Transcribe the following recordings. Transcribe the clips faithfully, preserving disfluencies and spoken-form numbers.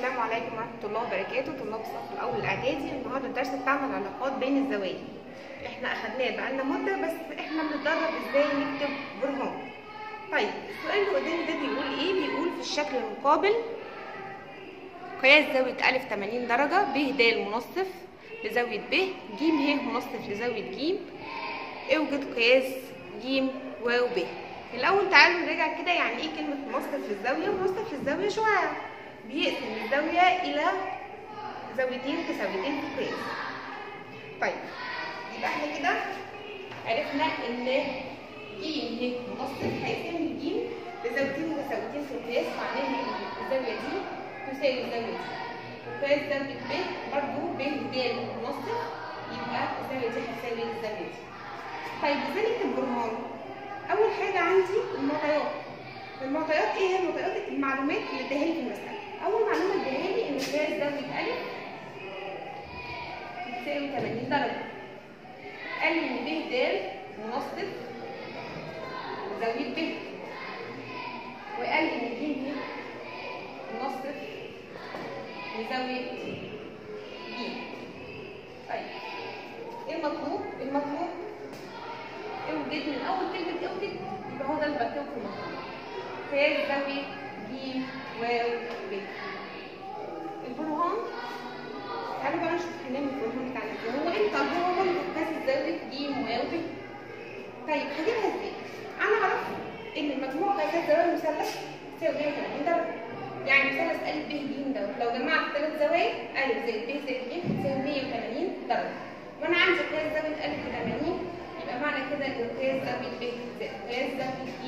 السلام عليكم ورحمة الله وبركاته. طلاب الصف الأول الإعدادي، النهارده الدرس بتاعنا العلاقات بين الزوايا. احنا أخدناه بقالنا مدة، بس احنا بنتدرب ازاي نكتب برهان. طيب السؤال اللي قدامي ده بيقول ايه؟ بيقول في الشكل المقابل قياس زاوية أ ثمانين درجة، ب د منصف لزاوية ب، ج ه منصف لزاوية ج، اوجد قياس ج و ب. الأول تعالوا نراجع كده يعني ايه كلمة منصف للزاوية. منصف للزاوية شعاع بيقسم الزاوية إلى زاويتين متساويتين في القياس. طيب يبقى احنا كده عرفنا إن ج ه منصف هيقسم الج لزاويتين متساويتين في القياس، معناها إن الزاوية دي تساوي الزاوية دي. وقياس زاوية ب برضه ب د منصف، يبقى الزاوية دي هتساوي الزاوية دي. طيب ازاي نكتب برهان؟ أول حاجة عندي المعطيات. المعطيات ايه هي المعطيات؟ المعلومات اللي اداها لي في المسألة. أول معلومة اداها لي إن قياس زاوية أ بتساوي ثمانين درجة. قال لي إن ب د منصف لزاوية ب، وقال لي إن ج ه منصف لزاوية ج. طيب ايه المطلوب؟ المطلوب اوجد من أول كلمة اوجد، يبقى هو ده اللي بكتبه في المطلوب. قياس زاوية ج و ب. البرهان تعالوا بقى نشوف هنعمل البرهان بتاعنا ازاي. هو امتى البرهان بقياس زاوية ج و ب؟ طيب هجيبها ازاي؟ أنا أعرف إن مجموع قياسات زوايا المثلث تساوي مية وثمانين درجة. يعني مثلث أ ب ج ده لو جمعت ثلاث زوايا أ زائد ب زائد ج تساوي مية وثمانين درجة. وأنا عندي قياس زاوية أ ثمانين، يبقى معنى كده إن قياس زاوية ب زائد قياس زاوية ج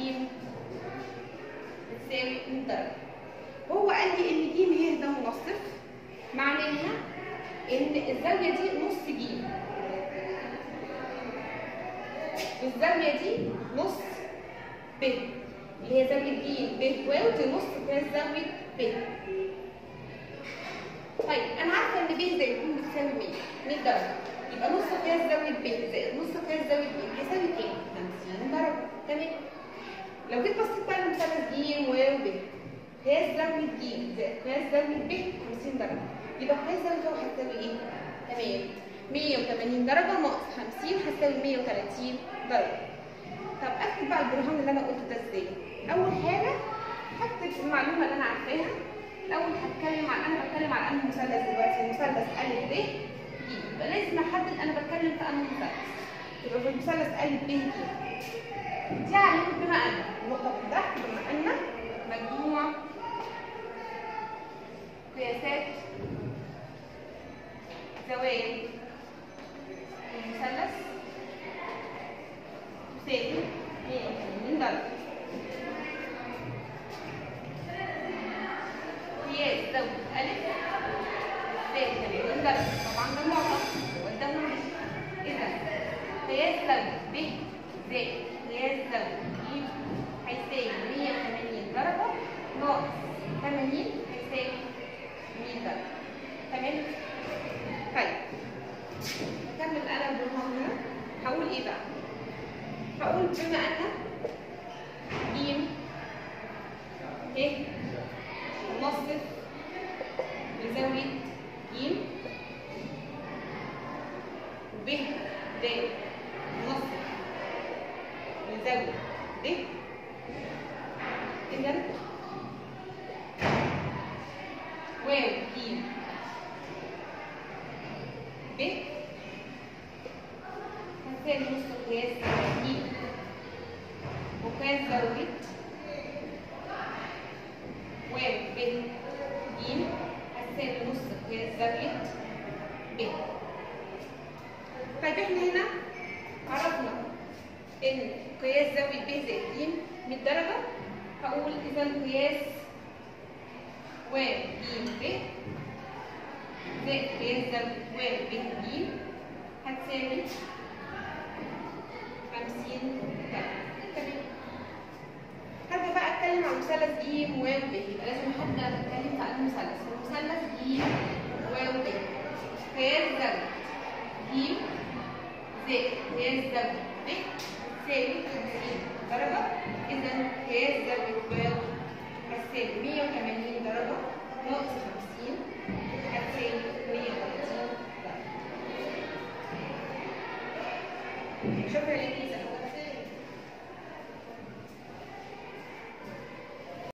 بتساوي مية درجة. هو قال لي إن ج ه ده منصف، معناها إن الزاوية دي نص ج، والزاوية دي نص ب، اللي هي زاوية ج ب و دي نص قياس زاوية ب. طيب أنا عارفة إن ب زائد ج بتساوي مية، مية درجة، يبقى نص قياس زاوية ب زائد نص قياس زاوية ج هيساوي كام؟ خمسين درجة. تمام؟ لو جيت بصيت بقى لمثلث ج و ب، قياس زاوية ج زائد قياس زاوية ب خمسين درجة، يبقى قياس زاوية هو هتساوي إيه؟ تمام، مية وثمانين درجة ناقص خمسين هتساوي مية وثلاثين درجة. طب أكتب بقى البرهان اللي أنا قلته ده إزاي؟ أول حاجة هكتب المعلومة اللي أنا عارفاها. الأول هتكلم عن أنا بتكلم عن أنهي مثلث دلوقتي؟ مثلث أ ب ج، يبقى لازم أحدد أنا بتكلم في أنهي مثلث. يبقى في المثلث أ ب ج دي علامة بما أن النقطة من تحت، بما أن مجموع قياسات زوايا المثلث تساوي مية وثمانين درجة. قياس زاوية أ تساوي ثمانين درجة، طبعا ده معطى قدامنا مش. إذا قياس زاوية ب زائد قياس زاوية ج هيساوي مية وثمانين درجة ناقص ثمانين هيساوي مية درجة. تمام؟ طيب هكمل أنا البرهان هنا. هقول إيه بقى؟ هقول بما أن ج ه منصف لزاوية ج وب د منصف لزاوية ب، إذا واو ج ب هتساوي نص قياس ج، وقياس زاوية واو ب ج هتساوي نص قياس زاوية ب. طيب احنا هنا عرفنا إن قياس زاوية ب زائد ج مية درجة. هقول إذا قياس واو ج ب زائد قياس زاوية واو ب ج هتساوي خمسين درجة. تمام. هرجع بقى أتكلم عن مثلث ج و ب، يبقى لازم أبدأ أتكلم في أنهي مثلث؟ مثلث ج و ب. قياس زاوية ج زائد قياس زاوية ب تساوي خمسين درجة. إذا قياس زاوية واو هتساوي مية وثمانين درجة ناقص خمسين شكرا لك.